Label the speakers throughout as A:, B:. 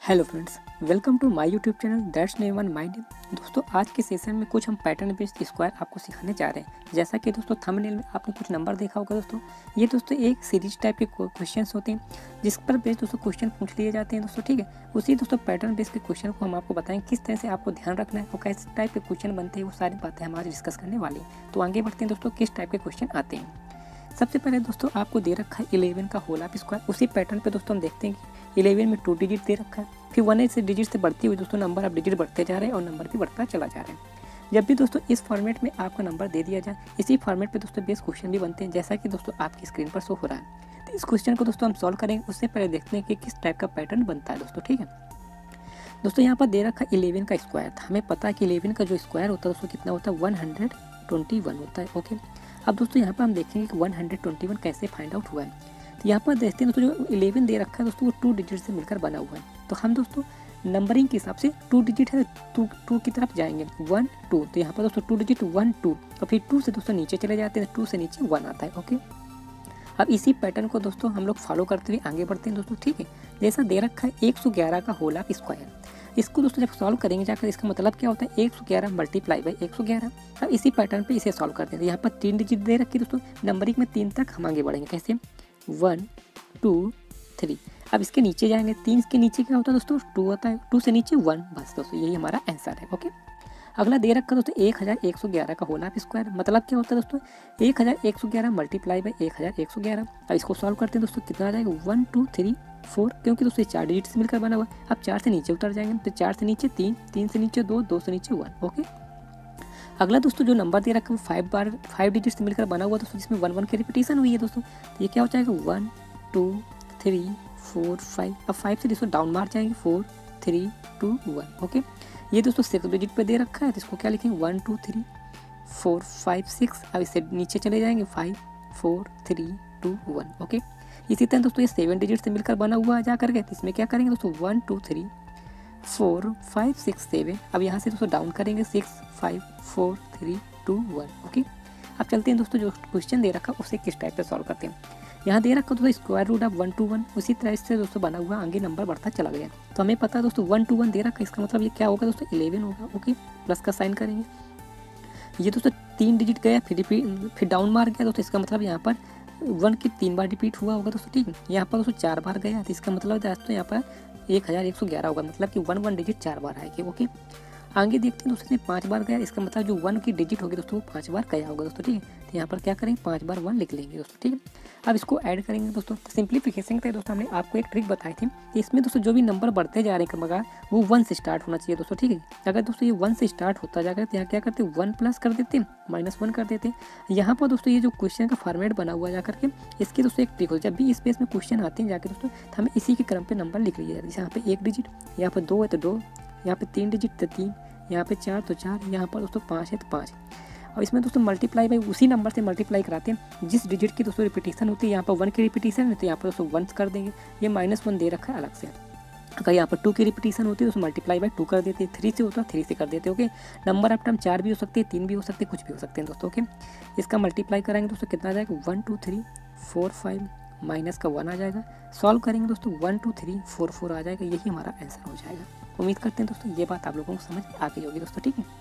A: Hello friends, welcome to my YouTube channel that's name one my name. दोस्तों आज के session में कुछ हम पैटर्न बेस्ड स्क्वायर आपको सिखाने जा रहे हैं। जैसा कि दोस्तों थंबनेल में आपने कुछ नंबर देखा होगा दोस्तों, ये दोस्तों एक सीरीज टाइप के क्वेश्चंस होते हैं जिस पर बेस्ड दोस्तों क्वेश्चन पूछ लिए जाते हैं दोस्तों। ठीक है, उसी दोस्तों पैटर्न बेस्ड के क्वेश्चन को हम आपको बताएं किस तरह से आपको ध्यान रखना है और किस टाइप के क्वेश्चन बनते हैं, वो सारी बातें हम आज डिस्कस करने वाले हैं। तो आगे बढ़ते हैं दोस्तों, किस टाइप के क्वेश्चन आते हैं। सबसे पहले दोस्तों आपको दे रखा है 11 का होल ऑफ स्क्वायर। उसी पैटर्न पे दोस्तों हम देखते हैं कि 11 में 2 डिजिट दे रखा है, फिर 1 से डिजिट से बढ़ती हुई दोस्तों नंबर ऑफ डिजिट बढ़ते जा रहे हैं और नंबर भी बढ़ता चला जा रहा है। जब भी दोस्तों इस फॉर्मेट में आपका नंबर दे दिया जाए, इसी फॉर्मेट पे दोस्तों बेस क्वेश्चन भी बनते हैं, जैसा कि दोस्तों आपकी स्क्रीन पर शो हो रहा है। तो इस क्वेश्चन को दोस्तों हम सॉल्व करेंगे, उससे पहले देखते हैं कि किस टाइप का पैटर्न बनता है दोस्तों। ठीक है दोस्तों, यहाँ पर दे रखा है 11 का स्क्वायर। हमें पता है कि 11 का जो स्क्वायर होता है दोस्तों कितना होता है, 121 होता है। ओके, अब दोस्तों यहाँ पर हम देखेंगे कि 121 कैसे फाइंड आउट हुआ है। तो यहाँ पर देखते हैं दोस्तों, जो 11 दे रखा है दोस्तों वो 2 डिजिट से मिलकर बना हुआ है। तो हम दोस्तों नंबरिंग के हिसाब से 2 डिजिट है, 2 की तरफ जाएंगे, 1 2। तो यहाँ पर दोस्तों 2 डिजिट 1 2 और फिर 2 से दोस्तों नीचे चले जाते हैं, 2 से नीचे 1 आता है। ओके, अब इसी पैटर्न को दोस्तों हम लोग फॉलो करते हुए आगे बढ़ते हैं दोस्तों। ठीक है, जैसा दे रखा है 111 का होल ऑफ स्क्वायर। इसको दोस्तों जब सॉल्व करेंगे जाकर, इसका मतलब क्या होता है, 111 मल्टीप्लाई बाई 111। अब इसी पैटर्न पे इसे सॉल्व करते हैं। यहाँ पर 3 डिजिट दे रखी है दोस्तों, नंबरिंग में 3 तक हम आगे बढ़ेंगे। कैसे, 1 2 3। अब इसके नीचे जाएंगे, 3 के नीचे क्या होता है दोस्तों, 2 होता है, 2 से नीचे 1। बस दोस्तों यही हमारा आंसर है। ओके, अगला दे रखा दोस्तों 1111 का होल ऑफ स्क्वायर। मतलब क्या होता है दोस्तों, 1111 मल्टीप्लाई बाई 1111। अब इसको सॉल्व करते हैं दोस्तों, कितना आ जाएगा, 1 2 3 4, क्योंकि दोस्तों 4 डिजिट से मिलकर बना हुआ है। अब 4 से नीचे उतर जाएंगे, तो 4 से नीचे 3, 3 से नीचे 2, 2 से नीचे 1। ओके, अगला दोस्तों जो नंबर दे रखा है 5 डिजिट से मिलकर बना हुआ दोस्तों, जिसमें 1 1 की रिपीटेशन हुई है दोस्तों। तो ये क्या हो जाएगा, 1 2 3 4 5। अब 5 से दोस्तों डाउन मार जाएंगे, 4 3 2 1। ओके, ये दोस्तों 6 डिजिट पे दे रखा है, तो इसको क्या लिखेंगे, 1 2 3 4 5 6। अब इससे नीचे चले जाएंगे, 5 4 3 2 1। ओके, इसी तरह दोस्तों ये 7 डिजिट से मिलकर बना हुआ जा करके, तो इसमें क्या करेंगे दोस्तों, 1 2 3 4 5 6 7। अब यहाँ से दोस्तों डाउन करेंगे, 6 5 4 3 2 1। ओके, अब चलते हैं दोस्तों, जो क्वेश्चन दे रखा उसे किस टाइप से सॉल्व करते हैं। यहाँ दे रखा दोस्तों स्क्वायर रूट ऑफ 1 to 1, उसी तरह से दोस्तों बना हुआ, आगे नंबर बढ़ता चला गया। तो हमें पता है दोस्तों 1 to 1 दे रखा, इसका मतलब ये क्या होगा दोस्तों, 11 होगा। ओके, प्लस का साइन करेंगे। ये दोस्तों 3 डिजिट गया, फिर डाउन मार गया दोस्तों, इसका मतलब यहाँ पर 1 की 3 बार रिपीट हुआ होगा दोस्तों। ठीक है, यहाँ पर दोस्तों 4 बार गया, तो इसका मतलब दोस्तों यहाँ पर 1111 होगा, मतलब कि 1 डिजिट 4 बार आएगी। ओके, आगे देखते हैं दोस्तों 5 बार गया, इसका मतलब जो 1 की डिजिट होगी दोस्तों वो 5 बार गया होगा दोस्तों। ठीक है, तो यहाँ पर क्या करेंगे, 5 बार 1 लिख लेंगे दोस्तों। ठीक है, अब इसको ऐड करेंगे दोस्तों। सिंप्लीफिकेशन के लिए दोस्तों हमने आपको एक ट्रिक बताई थी कि इसमें दोस्तों जो भी नंबर बढ़ते जा रहे हैं क्रमवार, वो 1 से स्टार्ट होना चाहिए दोस्तों। ठीक है, अगर दोस्तों ये 1 से स्टार्ट होता जाकर, तो यहाँ क्या करते हैं, 1 प्लस कर देते हैं, -1 कर देते हैं। यहाँ पर दोस्तों ये जो क्वेश्चन का फॉर्मेट बना हुआ जाकर के, इसकी दोस्तों एक ट्रिक होती है, जब भी इस पेज में क्वेश्चन आते हैं जाकर दोस्तों, तो हमें इसी के क्रम पर नंबर लिख लिया जाता है। जैसे यहाँ पे 1 डिजिट, यहाँ पर 2 है तो 2, यहाँ पे 3 डिजिट तो 3, यहाँ पे 4 तो 4, यहाँ पर दोस्तों 5 है तो 5। और इसमें दोस्तों मल्टीप्लाई बाई उसी नंबर से मल्टीप्लाई कराते हैं जिस डिजिट की दोस्तों रिपीटेशन होती है। यहाँ पर 1 की रिपीटेशन है तो यहाँ पर दोस्तों 1 कर देंगे, ये -1 दे रखा है अलग से। अगर यहाँ पर 2 की रिपीटेशन होती है तो मल्टीप्लाई बाई 2 कर देते हैं, 3 से होता है 3 से कर देते हैं। ओके, नंबर ऑफ टर्म 4 भी हो सकते हैं, 3 भी हो सकते हैं, कुछ भी हो सकते हैं दोस्तों। ओके, इसका मल्टीप्लाई कराएंगे दोस्तों, कितना आ जाएगा, 1 2 3 4 5 माइनस का 1 आ जाएगा। सॉल्व करेंगे दोस्तों, 1 2 3 4 4 आ जाएगा, यही हमारा आंसर हो जाएगा। उम्मीद करते हैं दोस्तों ये बात आप लोगों को समझ में आ गई होगी दोस्तों। ठीक है,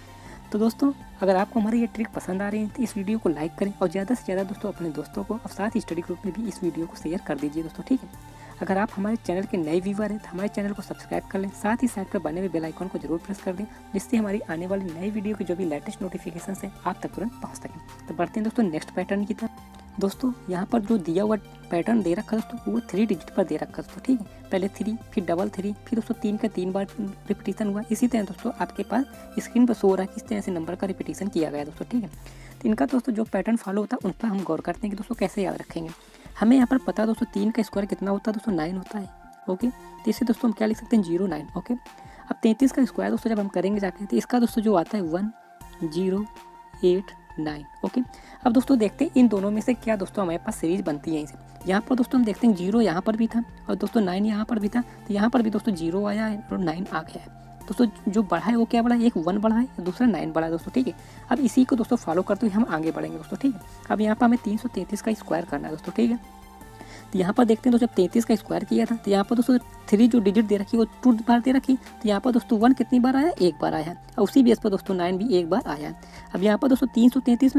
A: तो दोस्तों अगर आपको हमारी ये ट्रिक पसंद आ रही है तो इस वीडियो को लाइक करें और ज़्यादा से ज़्यादा दोस्तों अपने दोस्तों को और साथ ही स्टडी ग्रुप में भी इस वीडियो को शेयर कर दीजिए दोस्तों। ठीक है, अगर आप हमारे चैनल के नए व्यूअर हैं तो हमारे चैनल को सब्सक्राइब कर लें, साथ ही साइड पर बने हुए बेल आइकन को जरूर प्रेस कर दें, जिससे हमारी आने वाली नई वीडियो की जो भी लेटेस्ट नोटिफिकेशन है आप तक तुरंत पहुँच सकें। तो बढ़ते हैं दोस्तों नेक्स्ट पैटर्न की तरफ। दोस्तों यहाँ पर जो दिया हुआ पैटर्न दे रखा है दोस्तों, वो 3 डिजिट पर दे रखा है दोस्तों। ठीक है, पहले 3, फिर डबल 3, फिर दोस्तों 3 का 3 बार रिपीटेशन हुआ। इसी तरह दोस्तों आपके पास स्क्रीन पर शो हो रहा है किस तरह से नंबर का रिपीटेशन किया गया दोस्तों। ठीक है, तो इनका दोस्तों जो पैटर्न फॉलो होता है उन पर हम गौर करते हैं कि दोस्तों कैसे याद रखेंगे। हमें यहाँ पर पता है दोस्तों 3 का स्क्वायर कितना होता है दोस्तों, 9 होता है। ओके, तो इससे दोस्तों हम क्या लिख सकते हैं, 0 9। ओके, अब 33 का स्क्वायर दोस्तों जब हम करेंगे जाके, तो इसका दोस्तों जो आता है 1 0 8 9। ओके, अब दोस्तों देखते हैं इन दोनों में से क्या दोस्तों हमारे पास सीरीज बनती है। इनसे यहाँ पर दोस्तों हम देखते हैं 0 यहाँ पर भी था और दोस्तों 9 यहाँ पर भी था, तो यहाँ पर भी दोस्तों 0 आया है और 9 आ गया है। दोस्तों जो बढ़ा है वो क्या बढ़ा है, एक 1 बढ़ा है, दूसरा 9 बढ़ा है दोस्तों। ठीक है, अब इसी को दोस्तों फॉलो करते हुए हम आगे बढ़ेंगे दोस्तों। ठीक है, अब यहाँ पर हमें 333 का स्क्वायर करना है दोस्तों। ठीक है, तो यहाँ पर देखते हैं दोस्तों, जब 33 का स्क्वायर किया था तो यहाँ पर दोस्तों 3 जो डिजिट दे रखी है वो 2 बार दे रखी, तो यहाँ पर दोस्तों 1 कितनी बार आया, एक बार आया है। और उसी बेस पर दोस्तों 9 भी एक बार आया है। अब यहाँ पर दोस्तों 333 में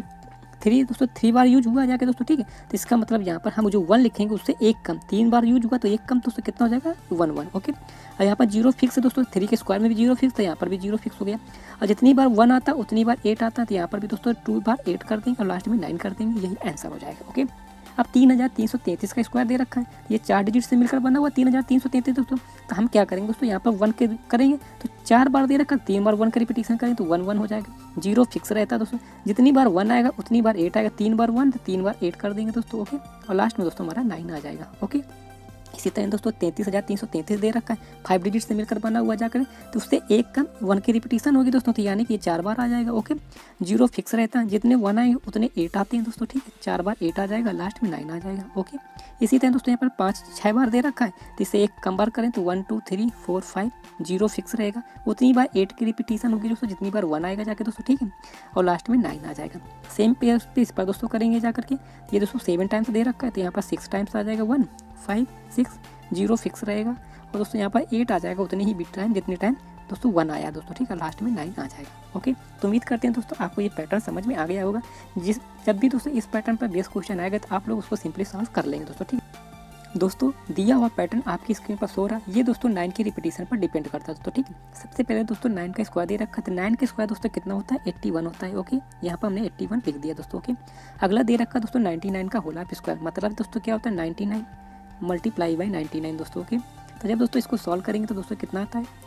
A: 3 दोस्तों 3 बार यूज हुआ जाके दोस्तों, ठीक है। तो इसका मतलब यहाँ पर हम जो 1 लिखेंगे उससे एक कम, 3 बार यूज हुआ तो एक कम, दोस्तों कितना हो जाएगा 1 ओके। और यहाँ पर 0 फिक्स है दोस्तों, 3 के स्क्वायर में भी 0 फिक्स, तो यहाँ पर भी 0 फिक्स हो गया। और जितनी बार 1 आता है उतनी बार 8 आता है, तो यहाँ पर भी दोस्तों 2 बार 8 कर देंगे और लास्ट में 9 कर देंगे, यही आंसर हो जाएगा ओके। अब 3333 का स्क्वायर दे रखा है, ये 4 डिजिट से मिलकर बना हुआ 3333 दोस्तों। तो हम क्या करेंगे दोस्तों, यहाँ पर 1 के करेंगे तो 4 बार दे रखा है, 3 बार 1 का रिपीटेशन करेंगे तो 1 हो जाएगा। 0 फिक्स रहता है दोस्तों, जितनी बार 1 आएगा उतनी बार 8 आएगा, 3 बार 1 तो 3 बार 8 कर देंगे दोस्तों ओके। और लास्ट में दोस्तों हमारा 9 आ जाएगा ओके। इसी तरह दोस्तों 33,333 दे रखा है, 5 डिजिट से मिलकर बना हुआ जाकर, तो उससे एक कम 1 की रिपीटेशन होगी दोस्तों, तो यानी कि ये 4 बार आ जाएगा ओके। 0 फिक्स रहता है, जितने 1 आएंगे उतने 8 आते हैं दोस्तों, ठीक है। 4 बार 8 आ जाएगा, लास्ट में 9 आ जाएगा ओके। इसी तरह दोस्तों यहाँ पर 6 बार दे रखा है, तो इसे एक कम बार करें तो 1 2 3 4 5, 0 फिक्स रहेगा, उतनी बार 8 की रिपीटेशन होगी दोस्तों, जितनी बार 1 आएगा जाके दोस्तों, ठीक है। और लास्ट में 9 आ जाएगा। सेम पे इस पर दोस्तों करेंगे जाकर के, ये दोस्तों 7 टाइम्स दे रखा है, तो यहाँ पर 6 टाइम्स आ जाएगा, 1 5 6, 0 फिक्स रहेगा। और दोस्तों यहाँ पर 8 आ जाएगा, उतनी ही बिट टाइम जितने टाइम दोस्तों 1 आया दोस्तों, ठीक है। लास्ट में 9 आ जाएगा ओके। तो उम्मीद करते हैं दोस्तों आपको ये पैटर्न समझ में आ गया होगा। जब भी दोस्तों इस पैटर्न पर बेस क्वेश्चन आएगा तो आप लोग उसको सिंपली सॉल्व कर लेंगे दोस्तों, ठीक है। दोस्तों दिया हुआ पैटर्न आपकी स्क्रीन पर सो रहा है, ये दोस्तों 9 की रिपीटेशन पर डिपेंड करता है दोस्तों, ठीक है। सबसे पहले दोस्तों 9 का स्क्वायर दे रखा है, तो 9 का स्क्वायर दोस्तों कितना होता है, 81 होता है ओके। यहाँ पर हमने 81 लिख दिया दोस्तों ओके। अगला दे रखा दोस्तों 99 का होल हाफ स्क्वायर, मतलब दोस्तों क्या होता है 99 मल्टीप्लाई बाई 99 दोस्तों ओके। तो जब दोस्तों इसको सॉल्व करेंगे तो दोस्तों कितना आता है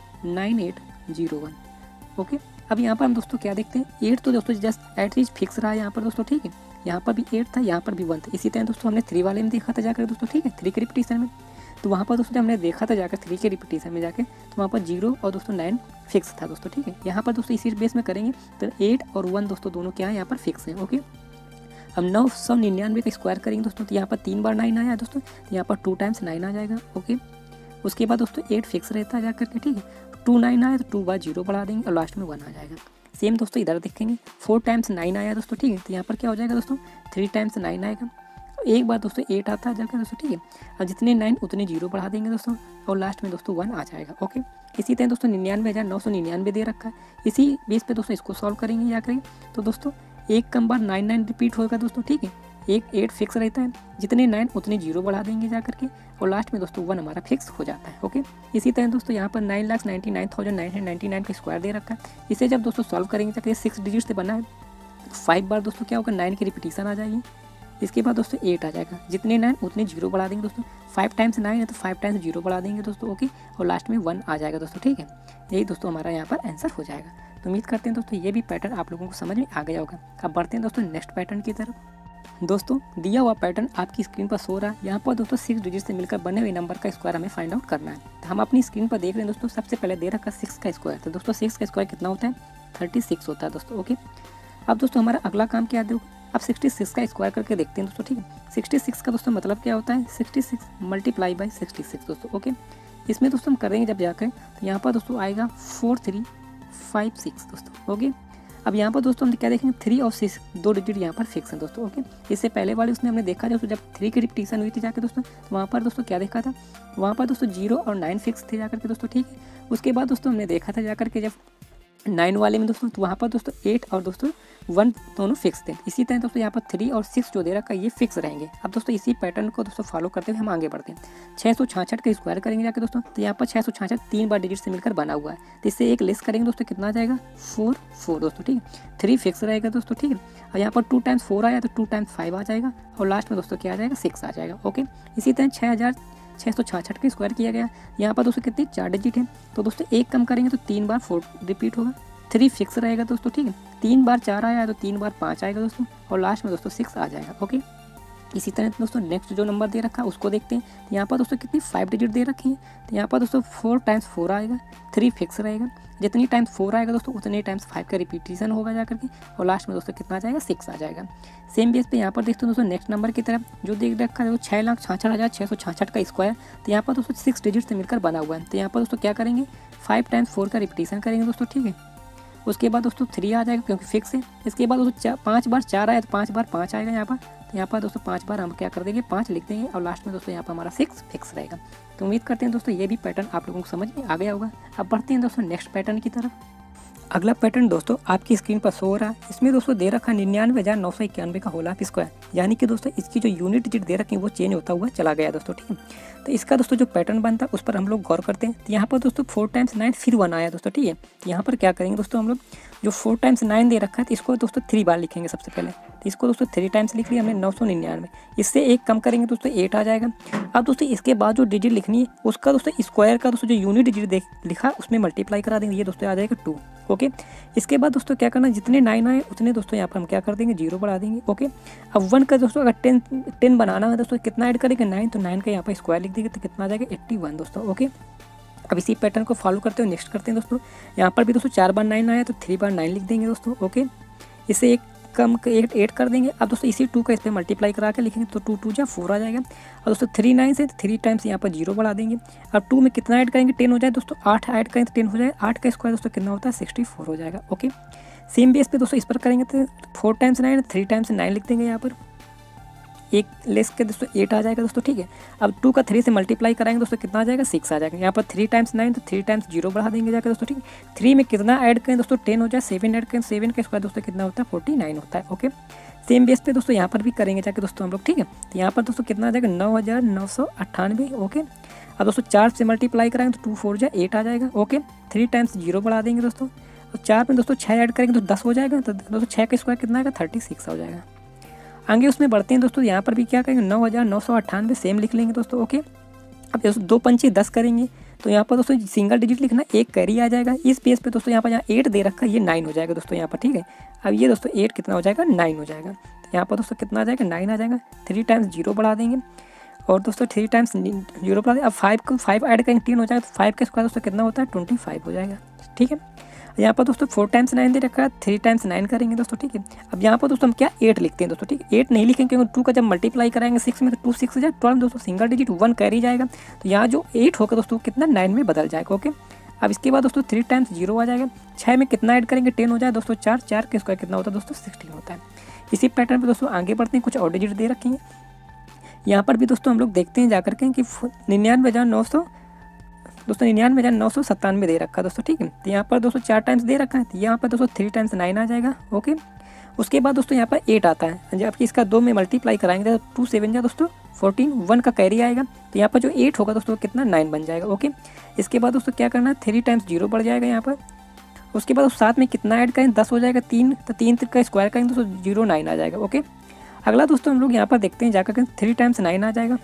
A: 9801 ओके। अब यहाँ पर हम दोस्तों क्या देखते हैं, 8 तो दोस्तों जस्ट एट चीज फिक्स रहा है यहाँ पर दोस्तों, ठीक है। यहाँ पर भी 8 था, यहाँ पर भी 1 था। इसी तरह दोस्तों हमने 3 वाले में देखा था जाकर दोस्तों, ठीक है, 3 के रिपीटेशन में। तो वहाँ पर दोस्तों जब हमने देखा था जाकर 3 के रिपीटेशन में जाके, तो वहाँ पर 0 और दोस्तों 9 फिक्स था दोस्तों, ठीक है। यहाँ पर दोस्तों इसी बेस में करेंगे तो 8 और 1 दोस्तों दोनों क्या है यहाँ पर फिक्स है ओके। हम 999 का स्क्वायर करेंगे दोस्तों, तो यहाँ पर 3 बार 9 आया दोस्तों, तो यहाँ पर 2 टाइम्स 9 आ जाएगा ओके। उसके बाद दोस्तों 8 फिक्स रहता है जाकर के, ठीक है। 2 9 आया तो 2 बार 0 बढ़ा देंगे और लास्ट में 1 आ जाएगा। सेम दोस्तों इधर देखेंगे 4 टाइम्स 9 आया दोस्तों, ठीक है। तो यहाँ पर क्या हो जाएगा दोस्तों 3 टाइम्स 9 आएगा, एक बार दोस्तों 8 आता है जाकर दोस्तों, ठीक है। और जितने 9 उतने 0 बढ़ा देंगे दोस्तों और लास्ट में दोस्तों 1 आ जाएगा ओके। इसी तरह दोस्तों 99,999 दे रखा है, इसी बेस पे दोस्तों इसको सॉल्व करेंगे जाकर। तो दोस्तों एक कम बार 9 रिपीट होगा दोस्तों, ठीक है। एक 8 फिक्स रहता है, जितने 9 उतने 0 बढ़ा देंगे जाकर के और लास्ट में दोस्तों 1 हमारा फिक्स हो जाता है ओके। इसी तरह दोस्तों यहाँ पर 9,99,999 का स्क्वायर दे रखा है, इसे जब दोस्तों सॉल्व करेंगे जाकर 6 डिजिट से बना है, 5 बार दोस्तों क्या होगा 9 की रिपीटेशन आ जाएगी। इसके बाद दोस्तों 8 आ जाएगा, जितने 9 उतने 0 बढ़ा देंगे दोस्तों। 5 टाइम्स 9 है तो 5 टाइम्स 0 बढ़ा देंगे दोस्तों ओके। और लास्ट में 1 आ जाएगा दोस्तों, ठीक है। यही दोस्तों हमारा यहाँ पर आंसर हो जाएगा। तो उम्मीद करते हैं दोस्तों ये भी पैटर्न आप लोगों को समझ में आ गया होगा। अब बढ़ते हैं दोस्तों नेक्स्ट पैटर्न की तरफ। दोस्तों दिया हुआ पैटर्न आपकी स्क्रीन पर सो रहा है, यहाँ पर दोस्तों 6 डिजिट से मिलकर बने हुए नंबर का स्क्वायर हमें फाइंड आउट करना है। तो हम अपनी स्क्रीन पर देख रहे हैं दोस्तों, सबसे पहले दे रखा 6 का स्क्वायर, तो दोस्तों 6 का स्क्वायर कितना होता है 36 होता है दोस्तों ओके। अब दोस्तों हमारा अगला काम क्या है, अब 66 का स्क्वायर करके देखते हैं दोस्तों, ठीक है। 66 का दोस्तों मतलब क्या होता है 66 मल्टीप्लाई बाई 66 दोस्तों ओके। इसमें दोस्तों हम करेंगे जब जाकर तो यहाँ पर दोस्तों आएगा 4356 दोस्तों ओके। अब यहाँ पर दोस्तों हम क्या देखेंगे 3 और 6 2 डिजिट यहाँ पर फिक्स हैं दोस्तों ओके। इससे पहले वाले उसमें हमने देखा दोस्तों जब 3 की रिपीटेशन हुई थी जाकर दोस्तों, तो वहाँ पर दोस्तों क्या देखा था, वहाँ पर दोस्तों 0 और 9 फिक्स थे जाकर के दोस्तों, ठीक है। उसके बाद दोस्तों हमने देखा था जाकर के जब 9 वाले में दोस्तों, तो वहाँ पर दोस्तों 8 और दोस्तों 1 दोनों फिक्स थे। इसी तरह दोस्तों यहाँ पर 3 और 6 जो दे रखा है ये फिक्स रहेंगे। अब दोस्तों इसी पैटर्न को दोस्तों फॉलो करते हुए हम आगे बढ़ते हैं। 666 का स्क्वायर करेंगे जाके दोस्तों, तो यहाँ पर 666 3 बार डिजिट से मिलकर बना हुआ है, तो इससे एक लेस करेंगे दोस्तों कितना आ जाएगा 4 दोस्तों, ठीक है। 3 फिक्स रहेगा दोस्तों, ठीक है। और यहाँ पर 2 टाइम्स 4 आया तो 2 टाइम्स 5 आ जाएगा और लास्ट में दोस्तों क्या आ जाएगा 6 आ जाएगा ओके। इसी तरह 666 का स्क्वायर किया गया, यहाँ पर दोस्तों कितनी 4 डिजिट है, तो दोस्तों एक कम करेंगे तो 3 बार 4 रिपीट होगा, 3 फिक्स रहेगा दोस्तों, ठीक है। 3 बार 4 आया तो 3 बार 5 आएगा दोस्तों और लास्ट में दोस्तों 6 आ जाएगा ओके। इसी तरह दोस्तों नेक्स्ट जो नंबर दे रखा है उसको देखते हैं। तो यहाँ पर दोस्तों कितनी 5 डिजिट दे रखी है, तो यहाँ पर दोस्तों 4 टाइम्स 4 आएगा, 3 फिक्स रहेगा, जितनी टाइम्स 4 आएगा दोस्तों उतने टाइम्स 5 का रिपीटेशन होगा जाकर के और लास्ट में दोस्तों कितना आ जाएगा 6 आ जाएगा। सेम बेस पे यहाँ पर देखते हैं दोस्तों नेक्स्ट नंबर की तरफ जो देख रखा है 6,66,666 का स्क्वायर, तो यहाँ पर दोस्तों 6 डिजिट से मिलकर बना हुआ है। तो यहाँ पर दोस्तों क्या करेंगे 5 टाइम्स 4 का रिपीटेशन करेंगे दोस्तों, ठीक है। उसके बाद दोस्तों 3 आ जाएगा क्योंकि फिक्स है। इसके बाद दोस्तों 5 बार 4 आया तो 5 बार 5 आएगा यहाँ पर, तो यहाँ पर दोस्तों 5 बार हम क्या कर देंगे, 5 लिख देंगे और लास्ट में दोस्तों यहाँ पर हमारा 6 फिक्स रहेगा। तो उम्मीद करते हैं दोस्तों ये भी पैटर्न आप लोगों को समझ में आ गया होगा। अब बढ़ते हैं दोस्तों नेक्स्ट पैटर्न की तरफ। अगला पैटर्न दोस्तों आपकी स्क्रीन पर शो हो रहा है। इसमें दोस्तों दे रखा 99,991 का होल ऑफ स्क्वायर, यानी कि दोस्तों इसकी जो यूनिट डिजिट दे रखी है वो चेंज होता हुआ चला गया दोस्तों, ठीक है। तो इसका दोस्तों जो पैटर्न बनता है उस पर हम लोग गौर करते हैं। तो यहाँ पर दोस्तों 4 टाइम्स 9 फिर 1 आया दोस्तों, ठीक है। तो यहाँ पर क्या करेंगे दोस्तों, हम लोग जो 4 टाइम्स 9 दे रखा है तो इसको दोस्तों 3 बार लिखेंगे सबसे पहले। तो इसको दोस्तों 3 टाइम्स लिख लिया हमने 999, इससे एक कम करेंगे दोस्तों 8 आ जाएगा। अब दोस्तों इसके बाद जो डिजिट लिखनी है उसका दोस्तों स्क्वायर का दोस्तों जो यूनिट डिजिट लिखा उसमें मल्टीप्लाई करा देंगे, ये दोस्तों आ जाएगा 2। ओके, इसके बाद दोस्तों क्या करना, जितने 9 आए उतने दोस्तों यहाँ पर हम क्या कर देंगे, 0 बढ़ा देंगे। ओके, अब 1 का दोस्तों अगर 10 बनाना है दोस्तों कितना ऐड करेंगे, 9, तो 9 का यहाँ पर स्क्वायर लिख देंगे तो कितना आ जाएगा 81 दोस्तों। ओके, अब इसी पैटर्न को फॉलो करते हुए नेक्स्ट करते हैं दोस्तों। यहाँ पर भी दोस्तों 4 बार 9 आया तो 3 बार 9 लिख देंगे दोस्तों। ओके, इससे एक कम 8 कर देंगे। अब दोस्तों इसी 2 का इस पर मल्टीप्लाई करा के लिखेंगे तो 2 2 जा 4 आ जाएगा। और दोस्तों 3 9 से 3 टाइम्स यहाँ पर 0 बढ़ा देंगे। अब 2 में कितना ऐड करेंगे, 10 हो जाए दोस्तों, 8 ऐड करेंगे तो 10 हो जाएगा। 8 का स्क्वायर दोस्तों कितना होता है, 64 हो जाएगा। ओके, सेम बेस पे दोस्तों इस पर करेंगे तो 4 टाइम्स 9 3 टाइम्स 9 लिख देंगे यहाँ पर, एक लेस के दोस्तों 8 आ जाएगा दोस्तों, ठीक है। अब 2 का 3 से मल्टीप्लाई कराएंगे दोस्तों कितना आ जाएगा, 6 आ जाएगा। यहाँ पर 3 टाइम्स 9 तो 3 टाइम्स 0 बढ़ा देंगे जाकर दोस्तों, ठीक है। 3 में कितना ऐड करें दोस्तों, 10 हो जाए। 7 ऐड करें, 7 का स्क्वायर दोस्तों कितना होता है, 49 होता है। ओके, सेम बेस पे दोस्तों यहाँ पर भी करेंगे जाके दोस्तों हम लोग, ठीक है। तो यहाँ पर दोस्तों कितना आ जाएगा, 9,998। ओके, अब दोस्तों 4 से मल्टीप्लाई कराएंगे तो 2 4 जा 8 आ जाएगा। ओके, 3 टाइम्स 0 बढ़ा देंगे दोस्तों, और 4 में दोस्तों 6 ऐड करेंगे तो 10 हो जाएगा। तो दोस्तों 6 का स्क्वायर कितना आएगा, 36 हो जाएगा। आगे उसमें बढ़ते हैं दोस्तों, यहाँ पर भी क्या करेंगे, 9,998 सेम लिख लेंगे दोस्तों। ओके, अब दोस्तों 2 पंचे 10 करेंगे तो यहाँ पर दोस्तों सिंगल डिजिट लिखना, एक कैरी आ जाएगा। इस पेज पे दोस्तों यहाँ पर 8 दे रखा है, ये 9 हो जाएगा दोस्तों यहाँ पर, ठीक है। अब ये दोस्तों 8 कितना हो जाएगा, 9 हो जाएगा। तो यहाँ पर दोस्तों कितना आ जाएगा, 9 आ जाएगा। 3 टाइम्स 0 बढ़ा देंगे और दोस्तों 3 टाइम्स 0 बढ़ा देंगे। अब 5 ऐड करेंगे 3 हो जाएगा, तो 5 का स्क्वायर दोस्तों कितना होता है, 25 हो जाएगा, ठीक है। यहाँ पर दोस्तों 4 टाइम्स 9 दे रखा है, 3 टाइम्स 9 करेंगे दोस्तों, ठीक है। अब यहाँ पर दोस्तों हम क्या 8 लिखते हैं दोस्तों, ठीक है। 8 नहीं लिखेंगे क्योंकि 2 का जब मल्टीप्लाई कराएंगे 6 में तो 2 6 जाए 12 दोस्तों, सिंगल डिजिट 1 कैरी जाएगा। तो यहाँ जो 8 होगा दोस्तों कितना 9 में बदल जाएगा। ओके, अब इसके बाद दोस्तों 3 टाइम्स 0 आ जाएगा। 6 में कितना ऐड करेंगे, 10 हो जाए दोस्तों, 4 के स्क्वायर कितना होता है दोस्तों, 16 होता है। इसी पैटर्न पर दोस्तों आगे बढ़ते हैं, कुछ और डिजिट दे रखेंगे। यहाँ पर भी दोस्तों हम लोग देखते हैं जाकर के कि 99,900 दोस्तों 99,997 दे रखा है दोस्तों, ठीक है। तो यहाँ पर दोस्तों 4 टाइम्स दे रखा है, तो यहाँ पर दोस्तों 3 टाइम्स 9 आ जाएगा। ओके, उसके बाद दोस्तों यहाँ पर 8 आता है, जबकि इसका 2 में मल्टीप्लाई कराएंगे तो 2 7 जा दोस्तों 14, 1 का कैरी आएगा। तो यहाँ पर जो 8 होगा दोस्तों कितना 9 बन जाएगा। ओके, इसके बाद दोस्तों क्या करना है, 3 टाइम्स 0 बढ़ जाएगा यहाँ पर। उसके बाद साथ में कितना ऐड करें, 10 हो जाएगा। 3 तो 3 का स्क्वायर करेंगे दोस्तों 0 9 आ जाएगा। ओके, अगला दोस्तों हम लोग यहाँ पर देखते हैं जाकर 3 टाइम्स 9 आ जाएगा।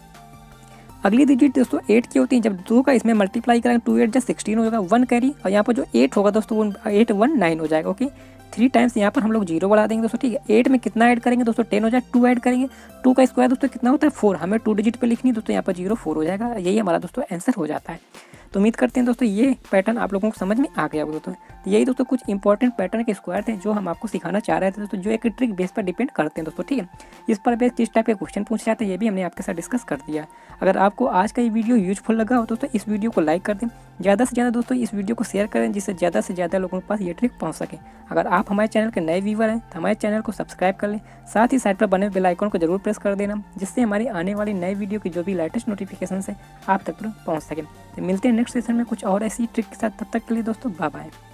A: अगली डिजिट दोस्तों 8 की होती है, जब 2 का इसमें मल्टीप्लाई करेंगे 2 8 जा 16 हो जाएगा, 1 कैरी। और यहाँ पर जो 8 होगा दोस्तों वो 8 1 9 हो जाएगा। ओके, 3 टाइम्स यहाँ पर हम लोग 0 बढ़ा देंगे दोस्तों, ठीक है। 8 में कितना ऐड करेंगे दोस्तों, 10 हो जाए। 2 ऐड करेंगे, 2 का स्क्वायर दोस्तों कितना होता है, 4। हमें 2 डिजिट पे लिखनी दोस्तों, यहाँ पर 0 4 हो जाएगा। यही हमारा दोस्तों आंसर हो जाता है। तो उम्मीद करते हैं दोस्तों ये पैटर्न आप लोगों को समझ में आ गया होगा दोस्तों। तो यही दोस्तों कुछ इंपॉर्टेंट पैटर्न के स्क्वायर थे जो हम आपको सिखाना चाह रहे थे दोस्तों, जो एक ट्रिक बेस पर डिपेंड करते हैं दोस्तों, ठीक है। इस पर बेस किस टाइप के क्वेश्चन पूछ रहे थे ये भी हमने आपके साथ डिस्कस कर दिया। अगर आपको आज का ये वीडियो यूजफुल लगा हो दोस्तों, इस वीडियो को लाइक कर दें, ज़्यादा से ज़्यादा दोस्तों इस वीडियो को शेयर करें, जिससे ज़्यादा से ज़्यादा लोगों के पास ये ट्रिक पहुँच सके। अगर आप हमारे चैनल के नए व्यूवर हैं तो हमारे चैनल को सब्सक्राइब कर लें, साथ ही साइड पर बने बेल आइकन को जरूर प्रेस कर देना, जिससे हमारी आने वाली नए वीडियो की जो भी लेटेस्ट नोटिफिकेशन है आप तक तुरंत पहुँच सके। तो मिलते हैं नेक्स्ट सेशन में कुछ और ऐसी ट्रिक के साथ, तब तक के लिए दोस्तों बाय बाय।